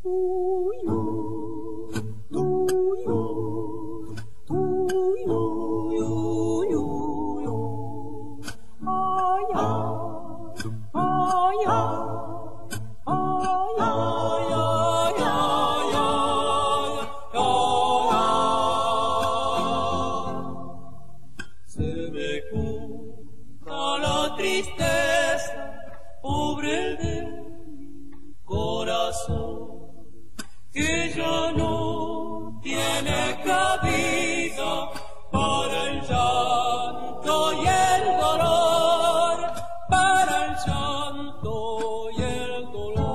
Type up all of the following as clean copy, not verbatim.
Se me junta la tristeza, pobre de mi corazón, que ya no tiene cabida para el llanto y el dolor, para el llanto y el dolor.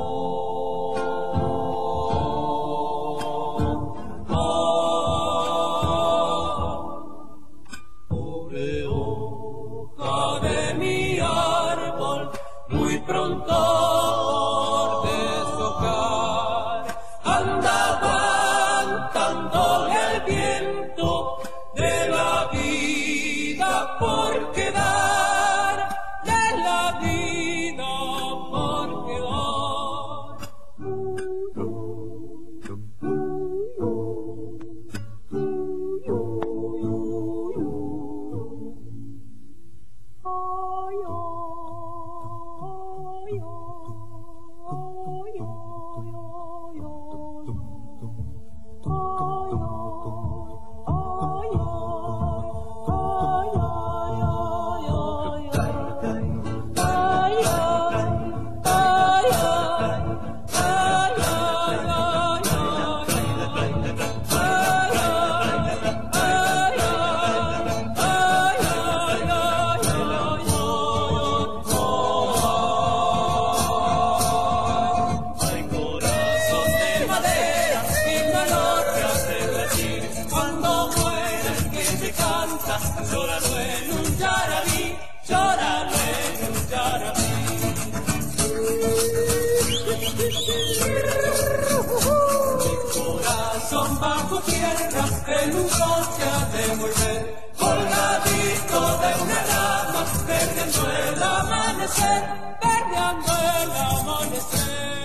Pobre hoja de mi árbol, muy pronto por deshojar, anda aguantándole el viento de la vida por quedar, de la vida por quedar. Llóralo en un yarabí, llóralo en un yarabí. Mi corazón bajo tierra en un coche ha de volver, colgadito de una rama, perdiendo el amanecer, perdiendo el amanecer.